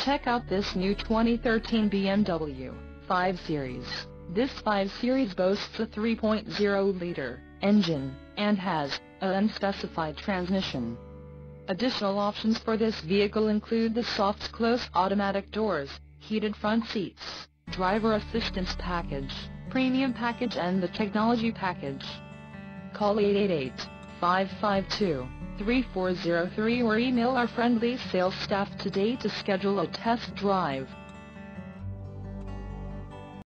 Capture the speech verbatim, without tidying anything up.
Check out this new twenty thirteen B M W five Series. This five Series boasts a three point oh liter engine, and has an unspecified transmission. Additional options for this vehicle include the soft close automatic doors, heated front seats, driver assistance package, premium package and the technology package. Call eight eight eight, five five two, three four zero three or email our friendly sales staff today to schedule a test drive.